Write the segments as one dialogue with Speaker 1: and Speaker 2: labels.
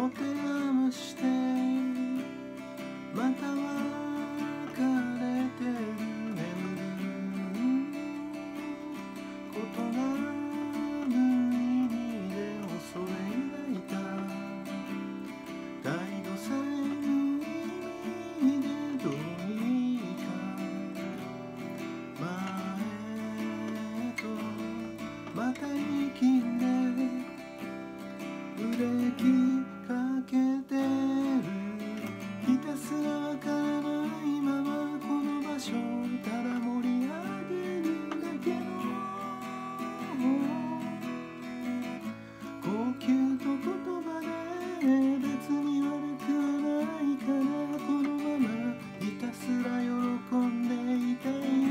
Speaker 1: 持て余してまた別れてる眠ることな無意味で恐れ抱いた態度さえ無意味でどうにか前とまた息んでブレーキかけてるひたすらわからないままこの場所ただ盛り上げるだけの呼吸と言葉で別に悪くはないからこのままひたすら喜んでいた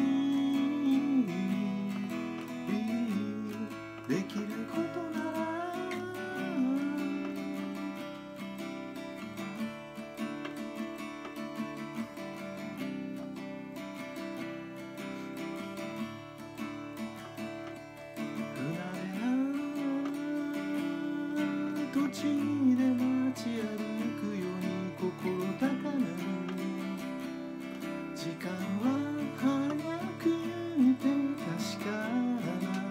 Speaker 1: いできることなら土地で街歩くように心高鳴る時間は早くて確かな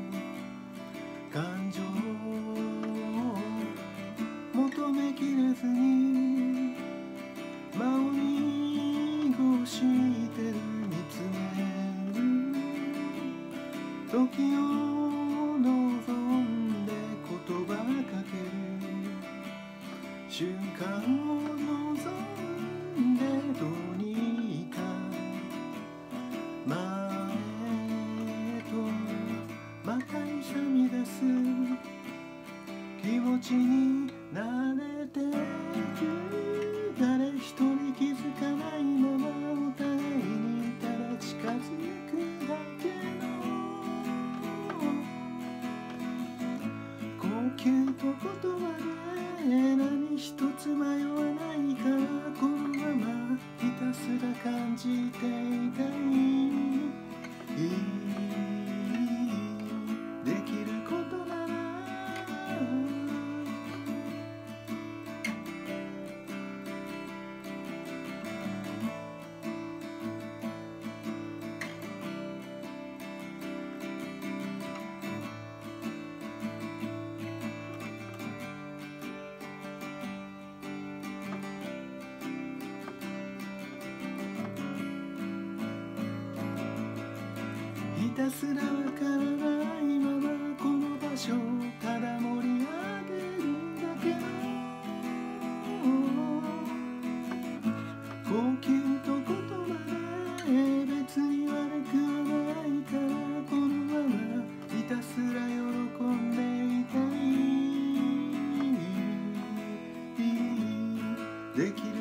Speaker 1: 感情を求めきれずに間を濁してる見つめる時を望んで言葉かける瞬間を望んでどうにか前とまた勇み出す気持ちに慣れてく誰一人気づかないままお互いにただ近づくだけの呼吸と言葉で何一つ迷わないからこのままひたすら感じていたいできることならひたすらわからないままこの場所ただ盛り上げるだけの呼吸と言葉で別に悪くはないからこのままひたすら喜んでいたいできる